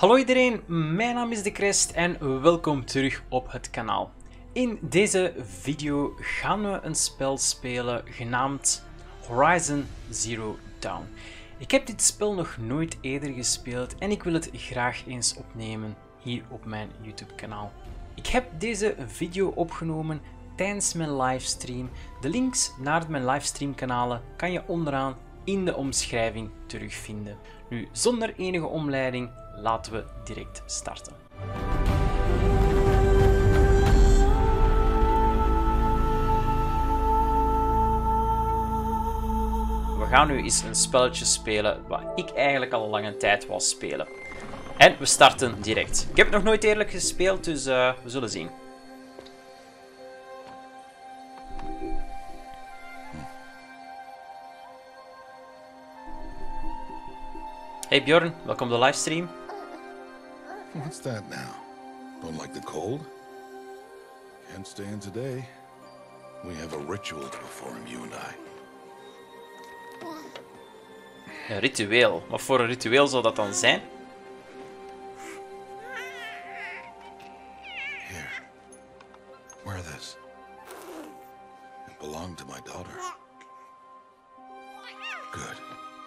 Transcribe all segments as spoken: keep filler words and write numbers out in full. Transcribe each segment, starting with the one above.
Hallo iedereen, mijn naam is De Crest en welkom terug op het kanaal. In deze video gaan we een spel spelen genaamd Horizon Zero Dawn. Ik heb dit spel nog nooit eerder gespeeld en ik wil het graag eens opnemen hier op mijn YouTube kanaal. Ik heb deze video opgenomen tijdens mijn livestream. De links naar mijn livestream kanalen kan je onderaan in de omschrijving terugvinden. Nu, zonder enige omleiding, laten we direct starten. We gaan nu eens een spelletje spelen wat ik eigenlijk al een lange tijd wou spelen. En we starten direct. Ik heb het nog nooit eerlijk gespeeld, dus uh, we zullen zien. Hey Bjorn, welkom op de livestream. What's that now? Don't like the cold? Can't stay in today. We have a ritual to perform, you and I. Een ritueel. Wat voor een ritueel zou dat dan zijn? Here. Wear this. It belonged to my daughter. Good.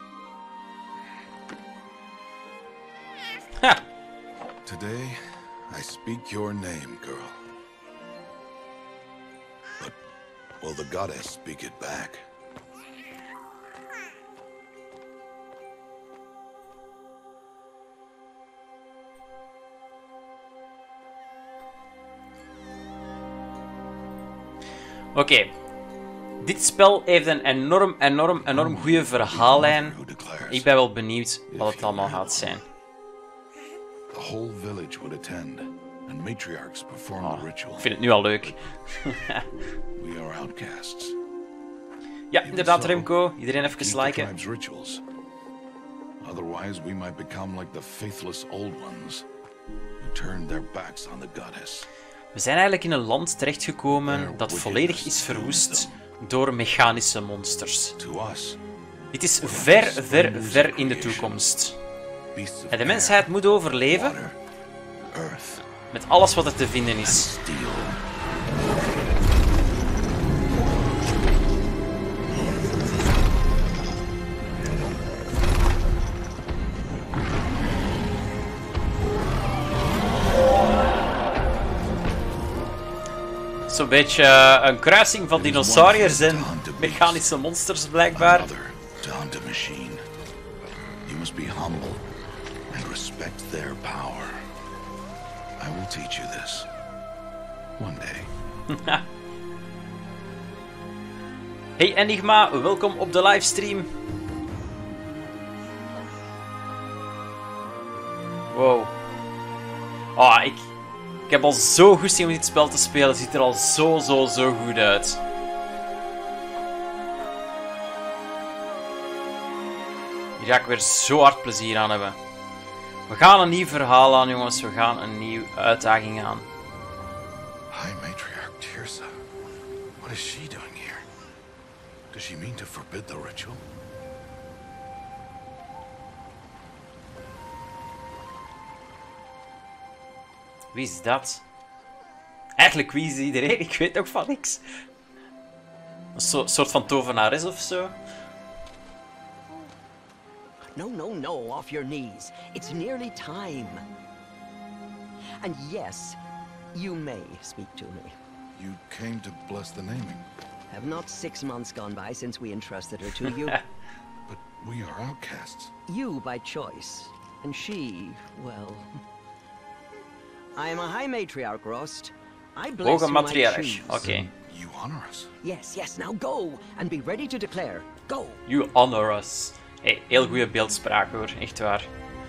Ha! Today, I speak your name, girl. But will the goddess speak it back? Oké. Okay. Dit spel heeft een enorm, enorm, enorm goede verhaallijn. Ik ben wel benieuwd wat het allemaal gaat zijn. The whole village would attend, and matriarchs perform Oh, the ritual. ik vind het nu al leuk. We are outcasts. Ja, inderdaad Remco. Iedereen even Keep the liken. tribe's rituals. Otherwise, we might become like the faithless old ones who turned their backs on the goddess. We zijn eigenlijk in een land terechtgekomen dat volledig is verwoest door mechanische monsters. To us, Dit is ver, ver, ver in de toekomst. beasts of En de air, mensheid moet overleven water, earth, met alles wat er te vinden is. steel. Zo'n beetje uh, een kruising van dinosauriërs en mechanische monsters blijkbaar. Another to hunt a machine. You must be humble and respect their power. I will teach you this. One day. Hey Enigma, welkom op de livestream. Wow. Oh, ik, ik heb al zo goesting om dit spel te spelen. Het ziet er al zo, zo, zo goed uit. Hier ga ik weer zo hard plezier aan hebben. We gaan een nieuw verhaal aan, jongens. We gaan een nieuwe uitdaging aan. High Matriarch Tirsa. What is she doing here? Does she mean to forbid the ritual? Wie is dat? Eigenlijk, wie is iedereen? Ik weet ook van niks. Een so soort van tovenares of zo? No, no, no, off your knees. It's nearly time. And yes, you may speak to me. You came to bless the naming, Have not six months gone by since we entrusted her to you? but we are outcasts. You by choice, and she, well... I am a high matriarch, Rost. I bless Hoge whom I matriarch. choose. Oké. Okay. You honor us. Yes, yes, now go, and be ready to declare. Go! You honor us. Hey, heel goede beeldspraak hoor, echt waar.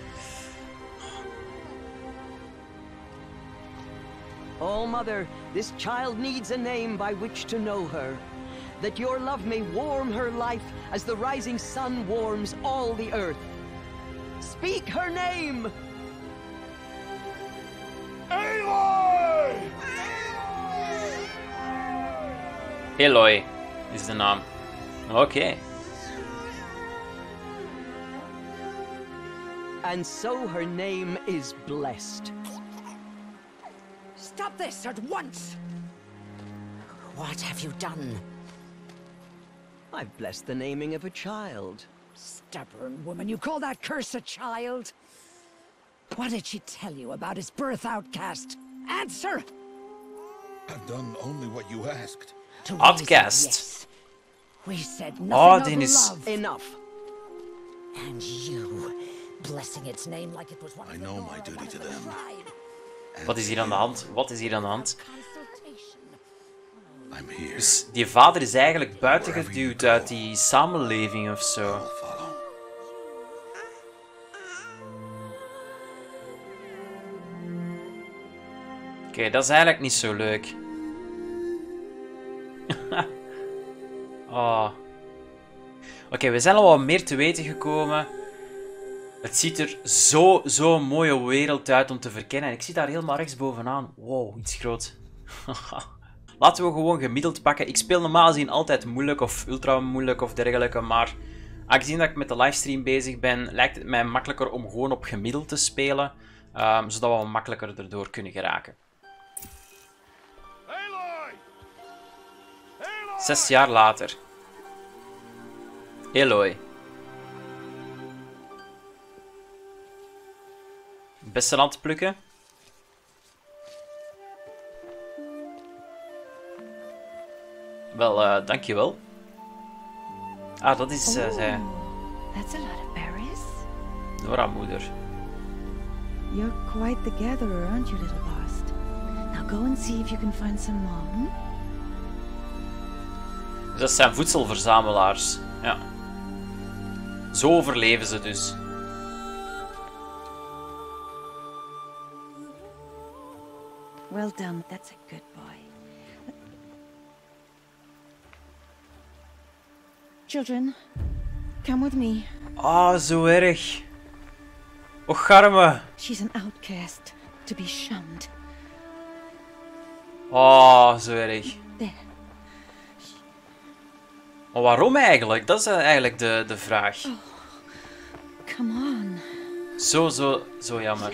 All Mother, this child needs a name by which to know her. That your love may warm her life as the rising sun warms all the earth. Speak her name! Aloy! Aloy is de naam. Oké. Okay. And so her name is blessed. Stop this at once! What have you done? I've blessed the naming of a child. Stubborn woman, you call that curse a child? What did she tell you about his birth, outcast? Answer! I've done only what you asked. To Outcast. yes. We said Oh, nothing den of is- love. Enough. And you, blessing its name like it was one I of the know Nora, my duty one of to the them. tribe. Wat is hier aan de hand? Wat is hier aan de hand? Consultation. I'm here. Dus die vader is eigenlijk buiten geduwd uit die samenleving of zo. I'll follow. Oké, okay, dat is eigenlijk niet zo leuk. Oh. Oké, okay, we zijn al wat meer te weten gekomen. Het ziet er zo, zo'n mooie wereld uit om te verkennen. En ik zie daar helemaal rechts bovenaan. Wow, iets groot. Laten we gewoon gemiddeld pakken. Ik speel normaal gezien altijd moeilijk of ultra moeilijk of dergelijke. Maar aangezien dat ik met de livestream bezig ben, lijkt het mij makkelijker om gewoon op gemiddeld te spelen. Um, zodat we makkelijker erdoor kunnen geraken. Zes jaar later. Eloy. Beste aan het plukken. Wel, uh, dankjewel. Ah, dat is uh, zij. That's a lot of berries. Nora moeder. You're quite the gatherer, aren't you, little bast? Now go and see if you can find some more. Hmm? Dus dat zijn voedselverzamelaars. Ja. Zo overleven ze dus. Well done. That's a good boy. Children, come with me. Ah, zo erg. Och, arme. She's an outcast, to be shunned. Ah, zo erg. There. Maar waarom eigenlijk? Dat is eigenlijk de, de vraag. Oh, come on. Zo, zo, zo jammer.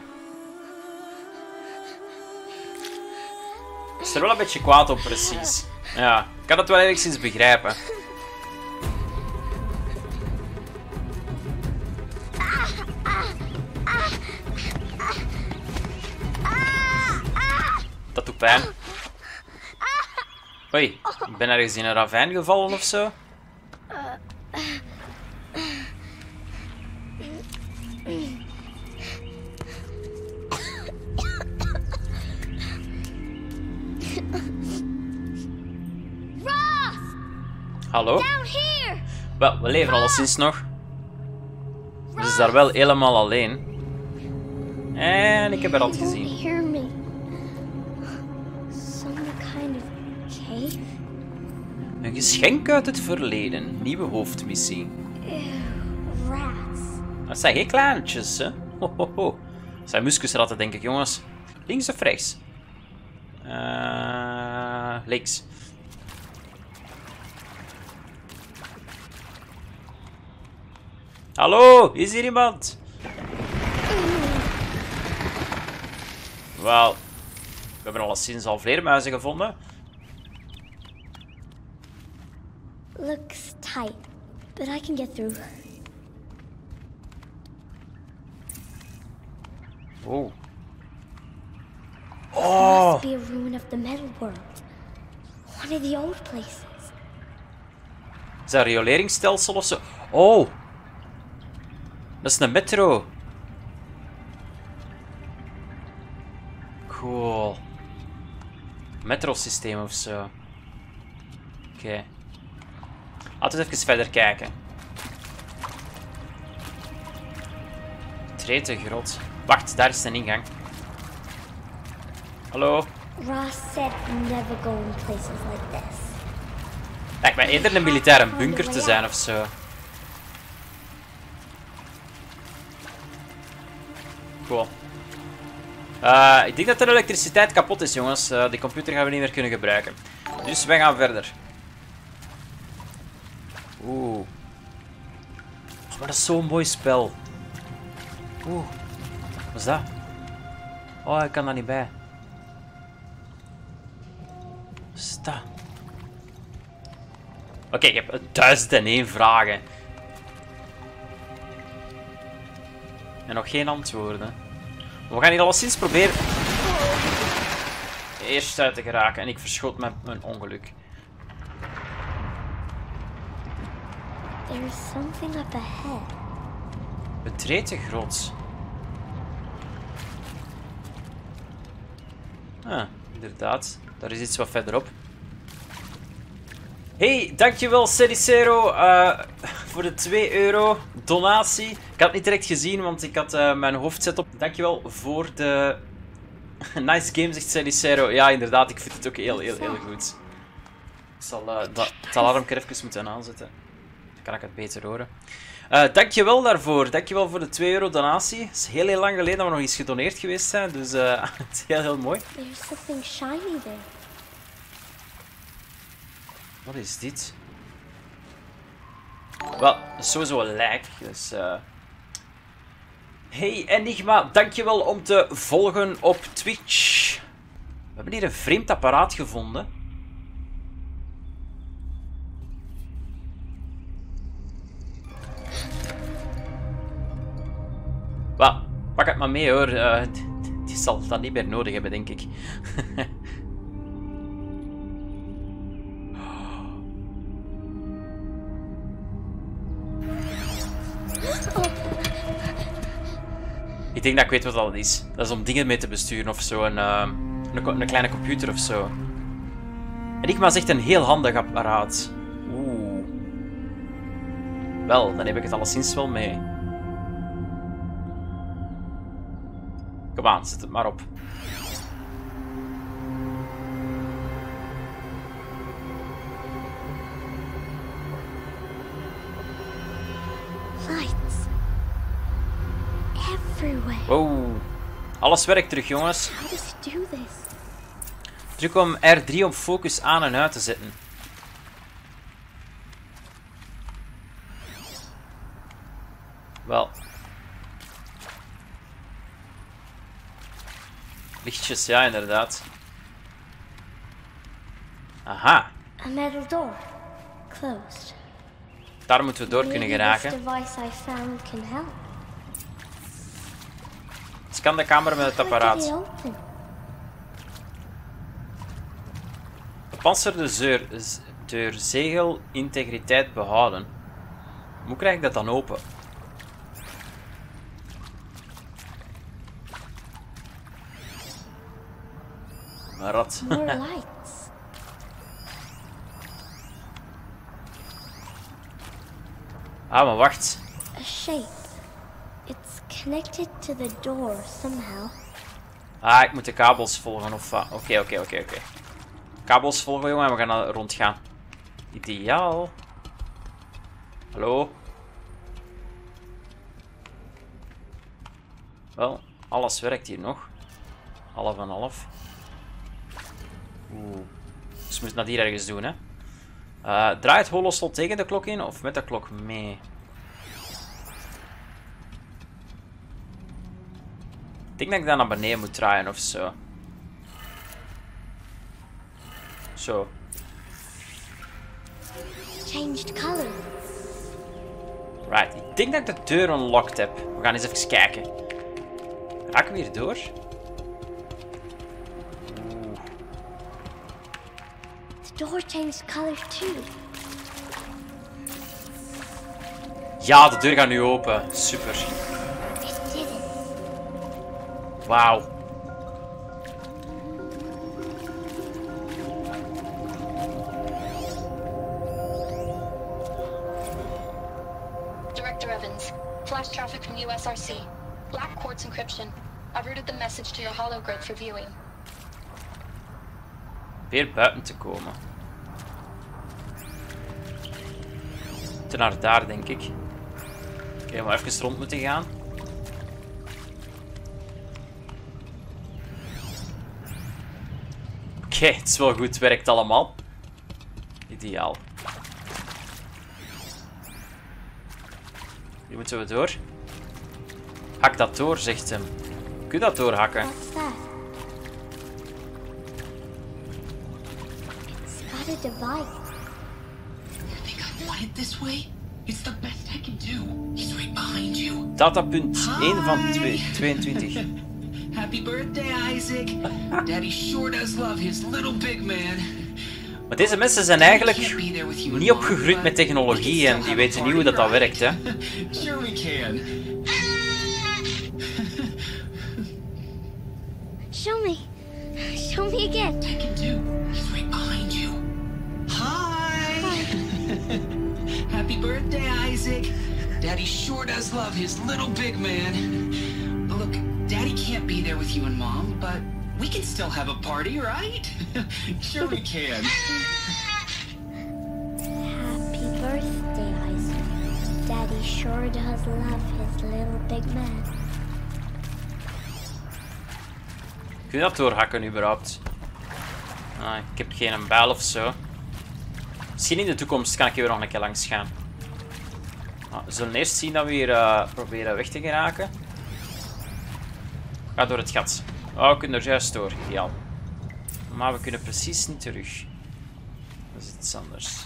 Ik is er wel een beetje kwaad op, precies. Ja, ik kan het wel enigszins begrijpen. Dat doet pijn. Oei, ik ben ergens in een ravijn gevallen of zo. Hallo? Wel, we leven alleszins nog. Ze is daar wel helemaal alleen. En ik heb haar al gezien. Hear me. Some kind of cave? Een geschenk uit het verleden. Nieuwe hoofdmissie. Ew, rats. Dat zijn geen kleintjes, hè? Ho, ho, ho. Dat zijn muskusratten, denk ik, jongens. Links of rechts? Uh, links. Hallo, is hier iemand? Wel, we hebben alleszins al vleermuizen gevonden. Looks tight, but I can get through. Oh. Oh. Must be a ruin of the metal world. One of the old places. Is dat een rioleringsstelsel of zo? Oh. Dat is een metro. Cool. Metrosysteem of zo. Oké. Okay. Laten we even verder kijken. Tretengrot. Wacht, daar is een ingang. Hallo? Ross said never go in places like this. Lijkt mij eerder een militaire bunker te zijn of zo. Cool. Uh, ik denk dat de elektriciteit kapot is, jongens. Uh, die computer gaan we niet meer kunnen gebruiken. Dus wij gaan verder. Oeh. Oh, maar dat is zo'n mooi spel. Oeh. Wat is dat? Oh, ik kan daar niet bij. Wat is dat? Oké, okay, ik heb duizend en één vragen. En nog geen antwoorden. We gaan hier alleszins proberen eerst uit te geraken. En ik verschoot met mijn ongeluk. There is something up ahead. Betreed de grot. Ah, inderdaad. Daar is iets wat verderop. Hey, dankjewel Celicero uh, voor de twee euro donatie. Ik had het niet direct gezien, want ik had uh, mijn hoofdset op. Dankjewel voor de... Nice game, zegt Celicero. Ja, inderdaad, ik vind het ook heel, heel, heel goed. Ik zal uh, dat, het alarm even moeten aanzetten. Dan kan ik het beter horen. Uh, dankjewel daarvoor. Dankjewel voor de twee euro donatie. Het is heel, heel lang geleden dat we nog eens gedoneerd geweest zijn. Dus uh, het is heel, heel mooi. There's something shiny there. Wat is dit? Wel, sowieso een lijk. Dus, uh... Hey Enigma, dankjewel om te volgen op Twitch. We hebben hier een vreemd apparaat gevonden. Wel, pak het maar mee hoor. Uh, die zal dat niet meer nodig hebben, denk ik. Ik denk dat ik weet wat dat is. Dat is om dingen mee te besturen of zo. Een, uh, een, een kleine computer of zo. Enigma is echt een heel handig apparaat. Oeh. Wel, dan heb ik het alleszins wel mee. Kom aan, zet het maar op. Lights. Everywhere. Wow. Alles werkt terug, jongens. How does he do this? Druk om R drie om focus aan en uit te zetten. Wel. Lichtjes, ja, inderdaad. Aha. A metal door. Closed. Daar moeten we door kunnen Maybe geraken. this device I found can help. Scan de camera met het How did apparaat. it open? Gepantserde zeur, deur, zegel, integriteit behouden. Hoe krijg ik dat dan open? Een rat. More lights. Ah, maar wacht. A shape. It's connected to the door somehow. Ah, ik moet de kabels volgen of wat? Oké, oké, oké, oké. Kabels volgen, jongen, en we gaan er rond gaan. Ideaal. Hallo? Wel, alles werkt hier nog. Half en half. Oeh. Dus we moeten dat hier ergens doen, hè. Uh, draai het holoslot tegen de klok in of met de klok mee? Ik denk dat ik dat naar beneden moet draaien of zo. Zo. Changed color. Right. Ik denk dat ik de deur unlocked heb. We gaan eens even kijken. Raken we hier door? Oeh. The door changed color too. Ja, de deur gaat nu open. Super. It did it. Wauw. Director Evans, flash traffic from U S R C. Black quartz encryption. I've routed the message to your hologrid for viewing. Weer buiten te komen. Te naar daar, denk ik. Oké, okay, maar even rond moeten gaan. Oké, okay, het is wel goed, het werkt allemaal. Ideaal. Hier moeten we door. Hak dat door, zegt hem. Kun je dat doorhakken? What's that? It's got a device. You think I want it this way? It's the best I can do. He's right behind you. Datapunt één van tweeëntwintig. Happy birthday, Isaac. Daddy sure does love his little big man. Maar deze mensen zijn eigenlijk niet opgegroeid met technologie en die weten niet hoe dat, dat werkt, hè. Sure we can. Show me. Show me again. I can do. He's right behind you. Hi. Happy birthday, Isaac. Daddy sure does love his little big man. Look, Daddy can't be there with you and Mom, but we can still have a party, right? Sure we can. Happy birthday, Isaac. Daddy sure does love his little big man. Kun je dat doorhakken überhaupt? Ah, ik heb geen bijl of zo. Misschien in de toekomst kan ik hier nog een keer langs gaan. Ah, we zullen eerst zien dat we hier uh, proberen weg te geraken. Ga door het gat. Oh, we kunnen er juist door. Ja. Maar we kunnen precies niet terug. Dat is iets anders.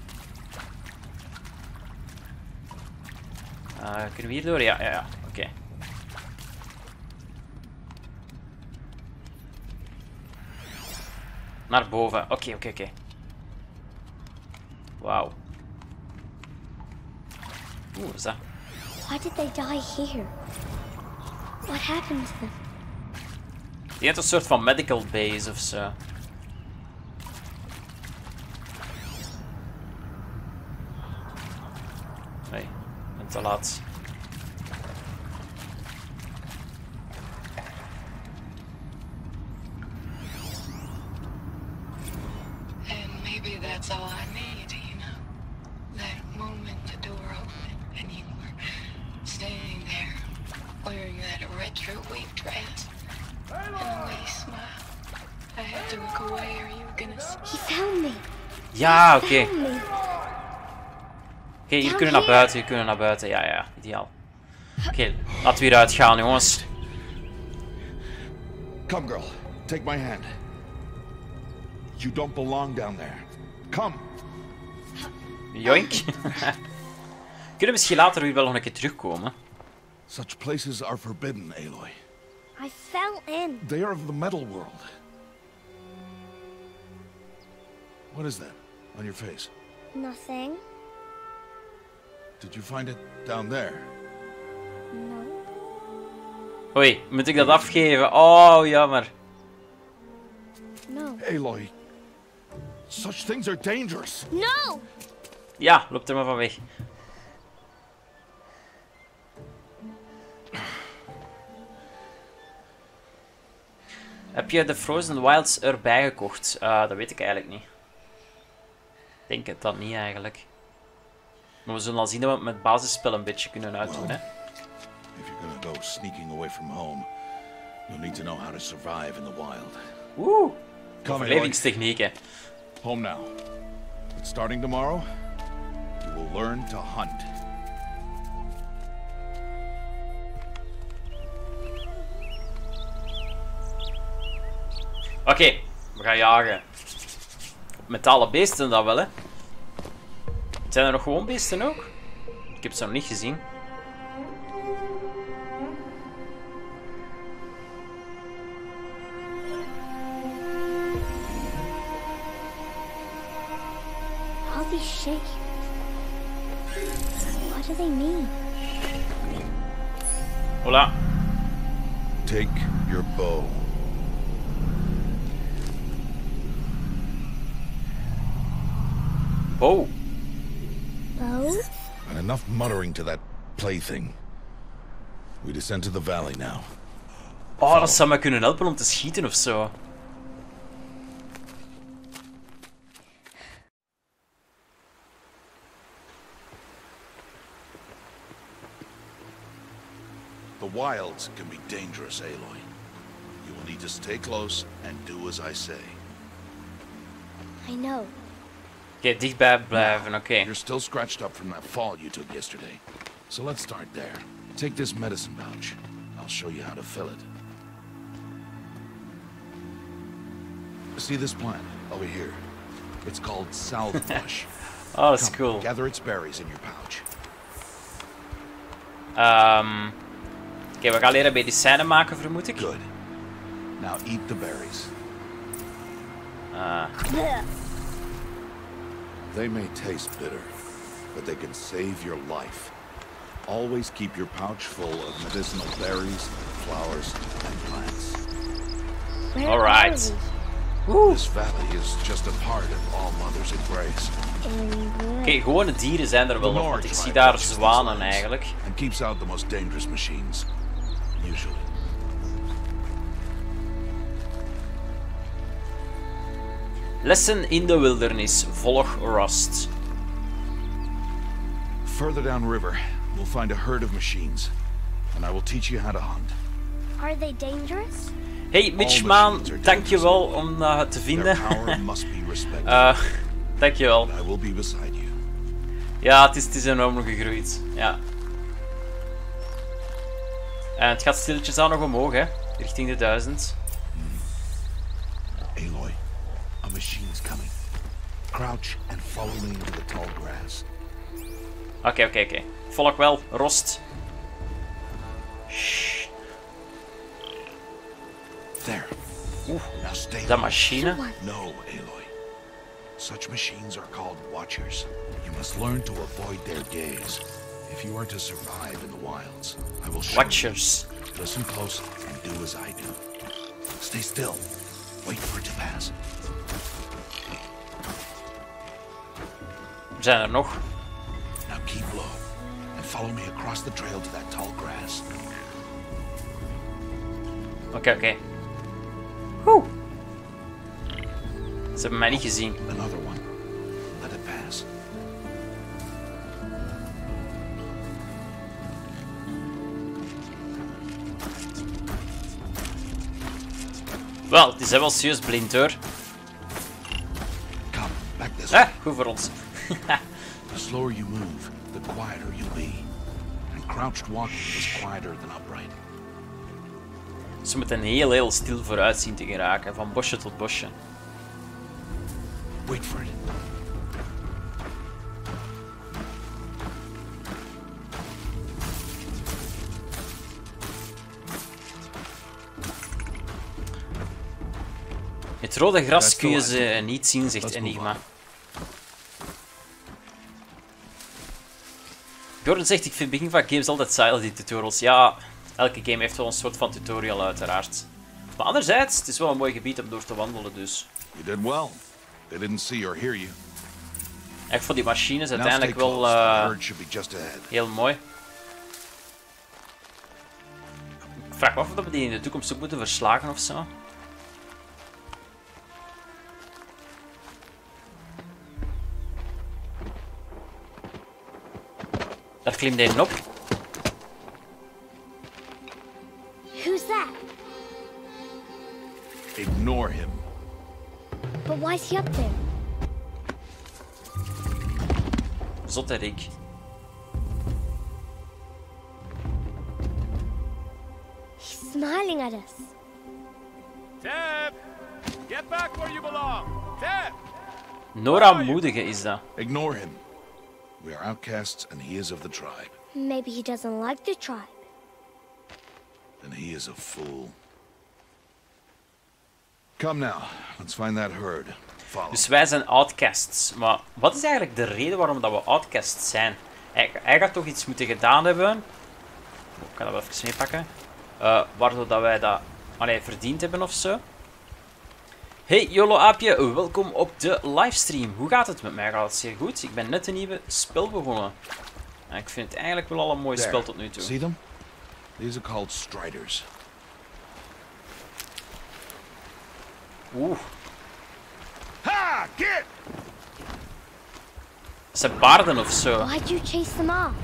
Uh, kunnen we hier door? Ja, ja, ja. Oké. Okay. Naar boven. Oké, okay, oké, okay, oké. Okay. Wauw. Oeh, wat is dat? Why did they die here? What happened to them? Die heeft een soort van medical base of zo. Nee, ik ben te laat. And maybe that's all I need, you know? That moment the door opened and you were standing there wearing that retro wave dress. And the way you smiled. I had to look away or you were gonna see. He found me. Ja, oké. Okay. Found me. Oké, okay, hier kunnen we naar buiten, hier kunnen we naar buiten. Ja, ja, ideaal. Oké, okay, laten we hieruit gaan, jongens. Come, girl. Take my hand. You don't belong down there. Come. Yoink. Kunnen we misschien later weer wel nog een keer terugkomen? Such places are forbidden, Aloy. I fell in. They are of the metal world. What is that on your face? Nothing. Did you find it down there? No. Oei, moet ik dat afgeven? Oh, jammer. No. Aloy, such things are dangerous. No! Ja, loop er maar van weg. Heb je de Frozen Wilds erbij gekocht? Uh, dat weet ik eigenlijk niet. Ik denk het dat niet eigenlijk. Maar we zullen al zien dat we het met het basisspel een beetje kunnen uitdoen, hè. If you're gonna go sneaking away from home, you'll need to know how to survive in the wild. Woe! Overlevingstechnieken. Home now. But starting tomorrow, you will learn to hunt. Oké, okay, we gaan jagen. Metalen beesten dan wel, hè. Zijn er nog gewoon beesten ook? Ik heb ze nog niet gezien. All these shapes. What do they mean? Hola. Take your bow. Bow. Bow? And enough muttering to that plaything. We descend to the valley now. Oh, dat zou me kunnen helpen om te schieten of zo. The wilds can be dangerous, Aloy. You will need to stay close and do as I say. I know. Oké, okay, dichtbij blijven, oké. Okay. You're still scratched up from that fall you took yesterday. So let's start there. Take this medicine pouch. I'll show you how to fill it. See this plant over here? It's called salvebush. Oh, that's Come, cool. Gather its berries in your pouch. Um, Oké, okay, we gaan leren medicijnen maken, vermoed ik. Good. Now eat the berries. Uh. They may taste bitter, but they can save your life. Always keep your pouch full of medicinal berries, flowers, and plants. All right. This valley is just a part of All Mother's embrace. Oké, okay, gewone dieren zijn er wel nog, want ik zie daar zwanen eigenlijk. And keeps out the most dangerous machines, usually. Lessen in de wildernis. Volg Rust. Further downriver, we'll find a herd of machines, and I will teach you how to hunt. Are they dangerous? Hey Mitchman, dankjewel om uh, het te vinden. uh, dankjewel. I will be beside you. Ja, het is, het is enorm gegroeid. Ja. En het gaat stilletjes aan nog omhoog, hè? Richting de duizend. Hmm. Aloy, a machine's coming. Crouch and follow me into the tall grass. Oké, okay, oké, okay, oké. Okay. Volg wel, Rost. Shh. There. Oeh, now stay dat machine? No, Aloy. Such machines are called Watchers. You must learn to avoid their gaze if you are to survive in the wilds. I will show Watchers. you. Listen close and do as I do. Stay still. Wait for it to pass. Er zijn er nog. Now keep low and follow me across the trail to that tall grass. Oké, okay, oké. Okay. Woe! Ze hebben mij niet gezien. Another one. Let it pass. Wel, die zijn wel serieus blind hoor. Come, back this way. Ah, goed voor ons. The slower you move, the quieter you'll be. And crouched walking is quieter than upright. Ze moeten heel heel stil vooruit zien te geraken, van bosje tot bosje. Wait for it. Het rode gras kun je ze niet zien, zegt Enigma. Gordon zegt, ik vind het begin van games altijd saai, die tutorials. Ja, elke game heeft wel een soort van tutorial uiteraard. Maar anderzijds, het is wel een mooi gebied om door te wandelen dus. You did well. They didn't see or hear you. Ik vond die machines uiteindelijk wel uh, heel mooi. Ik vraag me af of we die in de toekomst ook moeten verslagen of zo. Daar klimt een op. Who's that? Ignore him. But why is he up there? Zotterik. He's smiling at us. Teb! Get back where you belong! Teb! Nora Moedige is dat. Ignore him. We are outcasts and he is of the tribe. Maybe he doesn't like the tribe. Then he is a fool. Come now, let's find that herd. Follow. Dus wij zijn outcasts. Maar wat is eigenlijk de reden waarom dat we outcasts zijn? Hij, hij gaat toch iets moeten gedaan hebben. Ik kan dat wel even meepakken. Uh, waardoor dat wij dat allee, verdiend hebben of zo. Hey Jolo Aapje, welkom op de livestream. Hoe gaat het met mij? Gaat het zeer goed? Ik ben net een nieuwe spel begonnen. En ik vind het eigenlijk wel al een mooi There. spel tot nu toe. See them? These are called striders. Oeh. Ha! Get! Ze paarden of zo. Why'd you chase them off?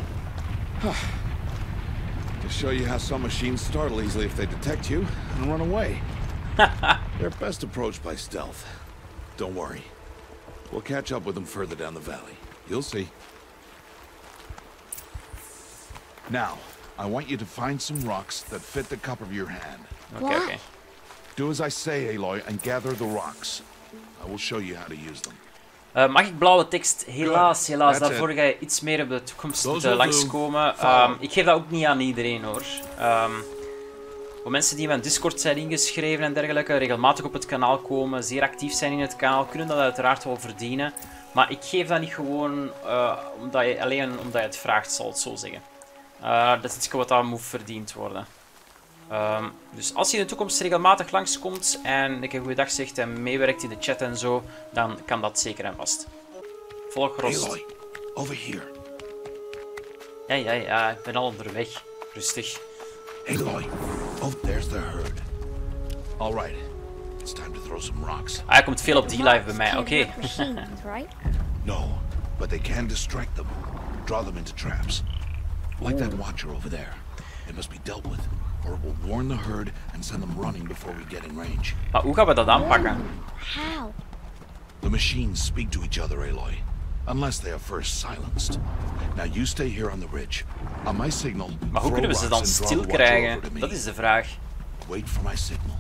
To show you how some machines startle easily if they detect you and run away. They're best approached by stealth. Don't worry. We'll catch up with them further down the valley. You'll see. Now, I want you to find some rocks that fit the cup of your hand. Oké, okay, oké. Okay. Do as I say, Aloy, and gather the rocks. I will show you how to use them. Uh, mag ik blauwe tekst? Helaas, helaas. That's Daarvoor it. Ga je iets meer op de toekomst moeten langskomen. Um, ik geef dat ook niet aan iedereen, hoor. Um, voor mensen die in mijn Discord zijn ingeschreven en dergelijke, regelmatig op het kanaal komen, zeer actief zijn in het kanaal, kunnen dat uiteraard wel verdienen. Maar ik geef dat niet gewoon uh, omdat je, alleen omdat je het vraagt, zal het zo zeggen. Uh, dat is iets wat dat moet verdiend worden. Um, dus als je in de toekomst regelmatig langskomt en ik een goede dag zegt en meewerkt in de chat en zo, dan kan dat zeker en vast. Volg Rost. Aloy, over here. Ja, ja, ja, ik ben al onderweg. Rustig. Aloy, oh, there's the herd. All right, it's time to throw some rocks. Ah, hij komt veel op die live bij mij, oké. Okay. No, but they can distract them. Draw them into traps. Like that watcher over there. It must be dealt with. Or it will warn the herd and send them running before we get in range. Maar hoe gaan we dat aanpakken? How? The machines speak to each other, Aloy. Unless they are first silenced. Now you stay here on the ridge. On my signal, maar hoe kunnen we ze dan stil krijgen? Dat is de vraag. Wait for my signal.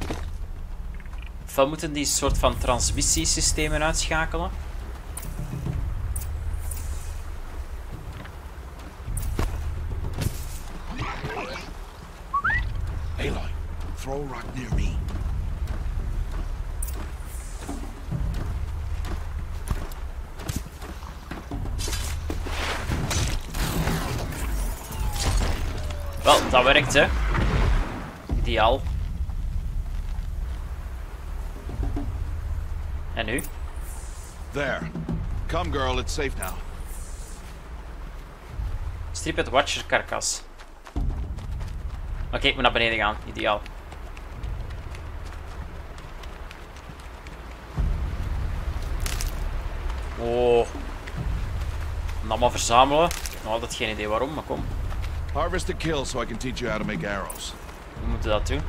Of we moeten die soort van transmissiesystemen uitschakelen? Aloy, throw a rock near me. Wel, dat werkt, hè. Ideaal. En nu? There. Come, girl, it's safe now. Strip het Watcher karkas. Oké, okay, ik moet naar beneden gaan. Ideaal. Oh. Allemaal verzamelen. Ik heb nog altijd geen idee waarom, maar kom. Harvest a kill so I can teach you how to make arrows. Hoe moeten we dat doen?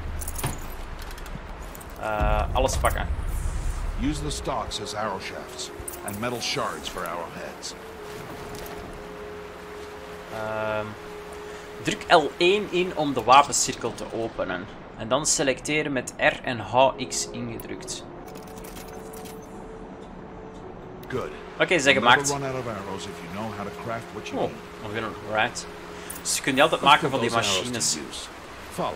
Uh, alles pakken. Use the stalks as arrow shafts and metal shards for arrowheads. Uh, druk L één in om de wapencirkel te openen. En dan selecteren met R en H X ingedrukt. Good. Oké, okay, zeg gemaakt. Oh, right. Dus je kunt die altijd maken van die machines. Follow.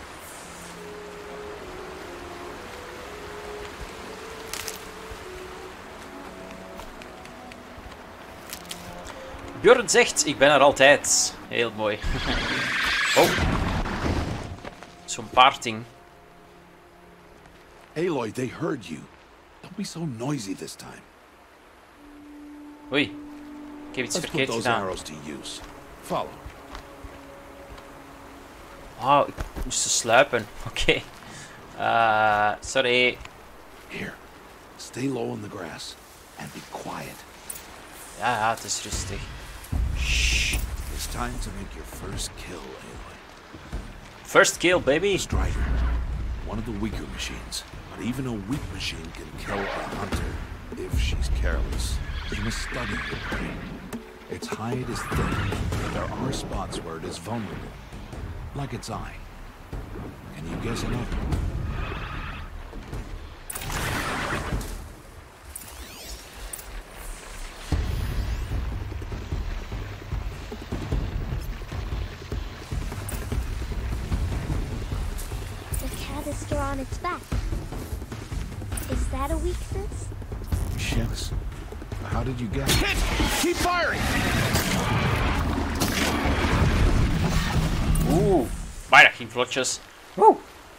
Björn zegt, ik ben er altijd. Heel mooi. Oh. Zo'n paarding. Aloy, they heard you. Don't be so noisy this time. Oei. Ik heb iets Let's verkeerd put those gedaan. arrows to use. Follow. Oh, ik moest ze sluipen. Oké. Okay. Uh, sorry. Here. Stay low in the grass. And be quiet. Ja, ja, het is rustig. Shh. It's time to make your first kill, Aloy. First kill, baby. Strider. One of the weaker machines. But even a weak machine can kill a hunter if she's careless. You must study the prey. Its hide is thin, but there are spots where it is vulnerable. Like its eye. Can you guess another? The cat is still on its back. Is that a weakness? Yes. How did you get it? Keep firing! Oeh, maar dat ging vlotjes. Woe!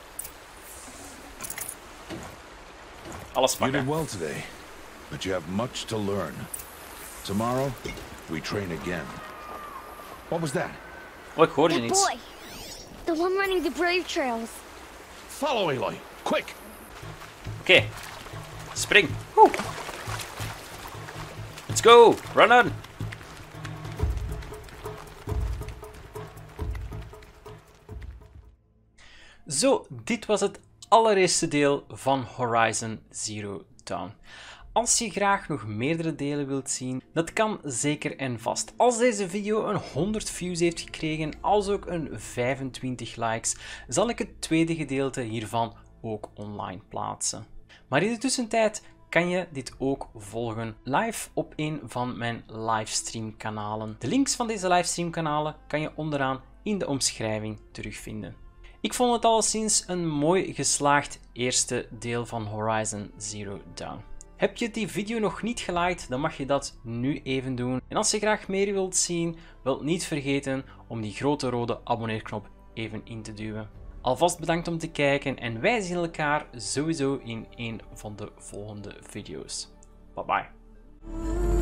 Alles You pakken. did well today, but you have much to learn. Tomorrow, we train again. What was that? Oh, ik hoorde That niets. boy! The one running the brave trails. Follow Aloy, quick! Oké. Okay. Spring. Woe. Let's go! Run on! Zo, dit was het allereerste deel van Horizon Zero Dawn. Als je graag nog meerdere delen wilt zien, dat kan zeker en vast. Als deze video een honderd views heeft gekregen, als ook een vijfentwintig likes, zal ik het tweede gedeelte hiervan ook online plaatsen. Maar in de tussentijd kan je dit ook volgen live op een van mijn livestream kanalen. De links van deze livestream kanalen kan je onderaan in de omschrijving terugvinden. Ik vond het alleszins een mooi geslaagd eerste deel van Horizon Zero Dawn. Heb je die video nog niet geliked, dan mag je dat nu even doen. En als je graag meer wilt zien, wel niet vergeten om die grote rode abonneerknop even in te duwen. Alvast bedankt om te kijken en wij zien elkaar sowieso in een van de volgende video's. Bye bye.